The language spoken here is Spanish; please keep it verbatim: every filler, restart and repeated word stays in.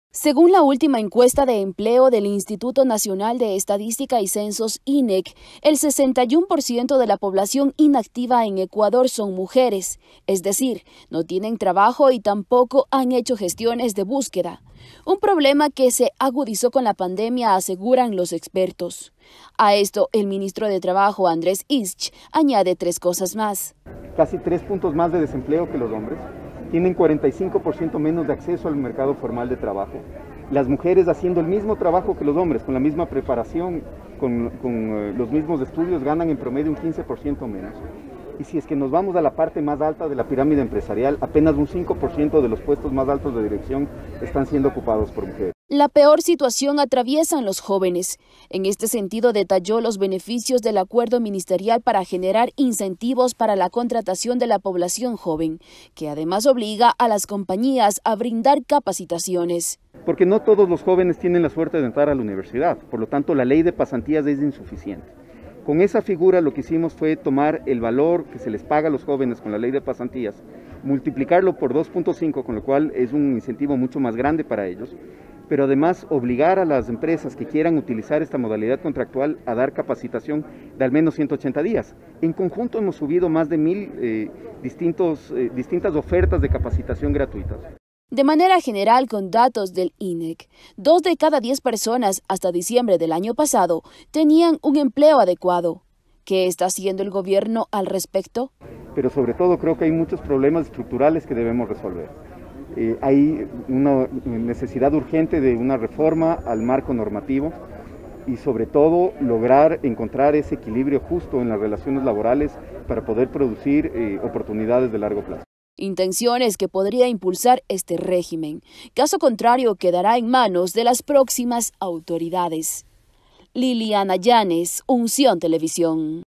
Según la última encuesta de empleo del Instituto Nacional de Estadística y Censos I N E C, el sesenta y uno por ciento de la población inactiva en Ecuador son mujeres, es decir, no tienen trabajo y tampoco han hecho gestiones de búsqueda. Un problema que se agudizó con la pandemia, aseguran los expertos. A esto, el ministro de Trabajo, Andrés Ischh, añade tres cosas más. Casi tres puntos más de desempleo que los hombres. Tienen cuarenta y cinco por ciento menos de acceso al mercado formal de trabajo. Las mujeres haciendo el mismo trabajo que los hombres, con la misma preparación, con, con uh, los mismos estudios, ganan en promedio un quince por ciento menos. Y si es que nos vamos a la parte más alta de la pirámide empresarial, apenas un cinco por ciento de los puestos más altos de dirección están siendo ocupados por mujeres. La peor situación atraviesan los jóvenes. En este sentido, detalló los beneficios del acuerdo ministerial para generar incentivos para la contratación de la población joven, que además obliga a las compañías a brindar capacitaciones. Porque no todos los jóvenes tienen la suerte de entrar a la universidad, por lo tanto la ley de pasantías es insuficiente. Con esa figura lo que hicimos fue tomar el valor que se les paga a los jóvenes con la ley de pasantías, multiplicarlo por dos punto cinco, con lo cual es un incentivo mucho más grande para ellos, pero además obligar a las empresas que quieran utilizar esta modalidad contractual a dar capacitación de al menos ciento ochenta días. En conjunto hemos subido más de mil eh, distintos, eh, distintas ofertas de capacitación gratuitas. De manera general, con datos del I N E C, dos de cada diez personas hasta diciembre del año pasado tenían un empleo adecuado. ¿Qué está haciendo el gobierno al respecto? Pero sobre todo creo que hay muchos problemas estructurales que debemos resolver. Eh, hay una necesidad urgente de una reforma al marco normativo y sobre todo lograr encontrar ese equilibrio justo en las relaciones laborales para poder producir eh, oportunidades de largo plazo. Intenciones que podría impulsar este régimen. Caso contrario, quedará en manos de las próximas autoridades. Liliana Llanes, Unción Televisión.